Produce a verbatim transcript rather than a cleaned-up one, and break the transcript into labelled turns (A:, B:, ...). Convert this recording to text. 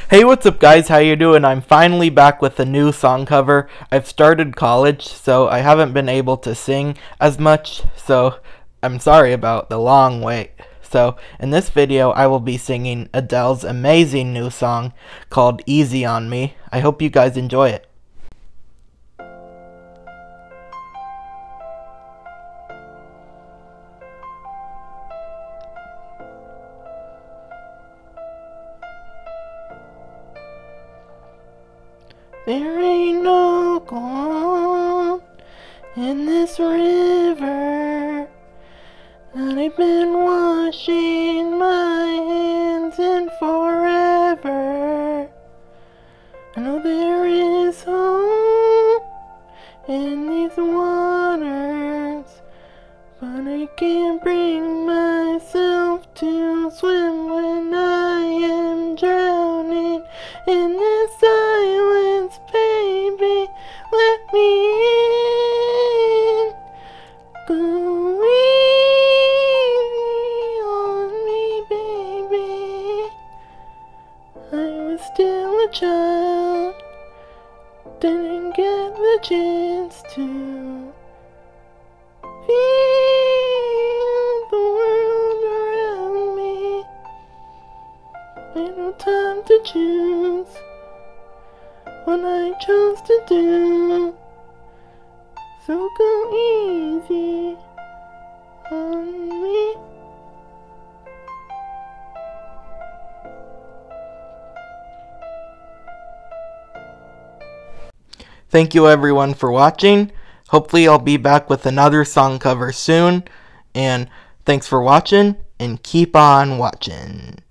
A: Hey, what's up guys, how you doing? I'm finally back with a new song cover. I've started college, so I haven't been able to sing as much, so I'm sorry about the long wait. So, in this video, I will be singing Adele's amazing new song called Easy on Me. I hope you guys enjoy it. There ain't no gold in this river that I've been washing my hands in forever. I know there is hope in these waters, but I can't bring myself to swim when I am drowning in this silence. Baby, let me in. Go easy on me, baby. I was still a child, didn't get the chance to feel the world around me. Ain't no time to choose what I chose to do, so go easy on me. Thank you everyone for watching. Hopefully I'll be back with another song cover soon, and thanks for watching, and keep on watching.